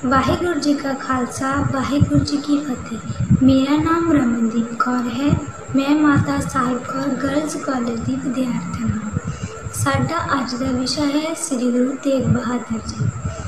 वाहिगुरू जी का खालसा वाहिगुरू जी की फतेह। मेरा नाम रमनदीप कौर है। मैं माता साहिब कौर गर्ल्स कॉलेज की विद्यार्थी हाँ। साडा अज का विषय है श्री गुरु तेग बहादुर जी।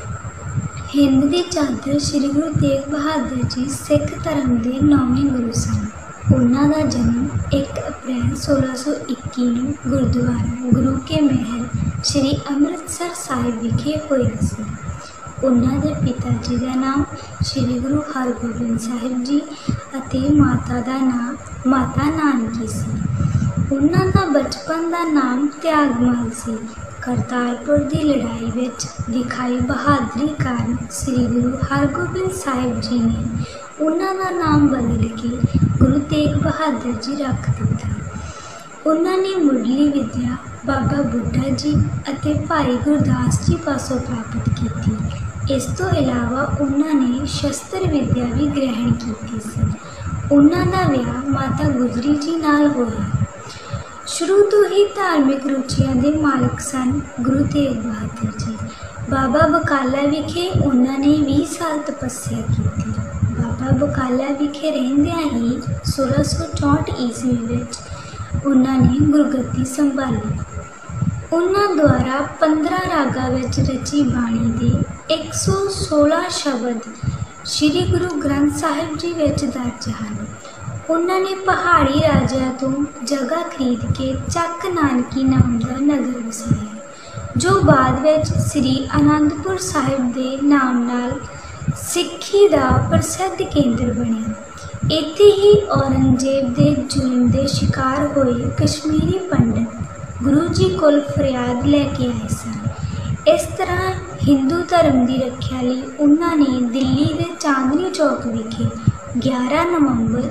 हिंद की चादर श्री गुरु तेग बहादुर जी सिख धर्म के 9वें गुरु सन। उन्हों का जन्म 1 अप्रैल 1621 ਨੂੰ गुरुद्वारा गुरु के महल श्री अमृतसर साहिब विखे होया सी। उन्हों के पिता जी का नाम श्री गुरु हरगोबिंद साहिब जी अते माता का नाम माता नानकी सी। उन्हों का बचपन का नाम त्यागमल सी। करतारपुर की लड़ाई विच दिखाई बहादुरी कारण श्री गुरु हरगोबिंद साहिब जी ने उन्हों का नाम बदल के गुरु तेग बहादुर जी रख दिता। उन्होंने मुढ़ली विद्या बाबा बुढ़ा जी अते भाई गुरदास जी पासों प्राप्त की। इस तो इलावा उन्होंने शस्त्र विद्या भी ग्रहण की सी। उन्हों का विआह माता गुजरी जी नाल होया। शुरू तो ही धार्मिक रुचियां के मालिक सन गुरु तेग बहादुर जी। बाबा बकाला विखे उन्होंने 20 साल तपस्या की। बाबा बकाला विखे रहंदियां ही 1664 ईस्वी विच उन्होंने गुरगद्दी संभाली। उन्होंने द्वारा 15 रागां विच रची बाणी के 116 शब्द श्री गुरु ग्रंथ साहिब जी विच दर्ज हैं। उन्होंने पहाड़ी राजिया तो जगह खरीद के चक नानकी नाम का नगर वसाया, जो बाद विच श्री आनंदपुर साहिब के नाम नाल सिक्खी का प्रसिद्ध केंद्र बनिया। इत्थे ही औरंगजेब के जुल्म के शिकार होए कश्मीरी पंडित गुरु जी कोल फरियाद लैके आए सन। इस तरह हिंदू धर्म की रक्षा लई उन्होंने दिल्ली के चांदनी चौक विखे 11 नवंबर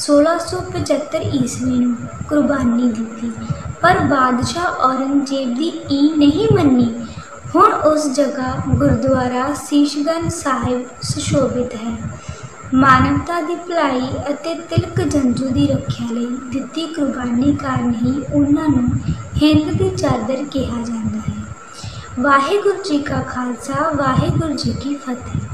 1675 ईस्वी में कुर्बानी दी। पर बादशाह औरंगजेब की ई नहीं मनी। हुण उस जगह गुरुद्वारा शीशगंज साहिब सुशोभित है। मानवता की भलाई अते तिलक जंजू की रक्षा लई दिती कुर्बानी कारण ही उन्होंने हिंद की चादर कहा जाता है। वाहिगुरू जी का खालसा वाहिगुरू जी की फतेह।